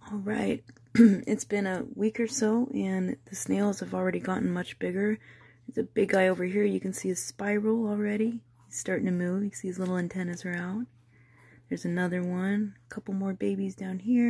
All right, it's been a week or so, and the snails have already gotten much bigger. There's a big guy over here. You can see his spiral already. He's starting to move. You see his little antennas are out. There's another one. A couple more babies down here.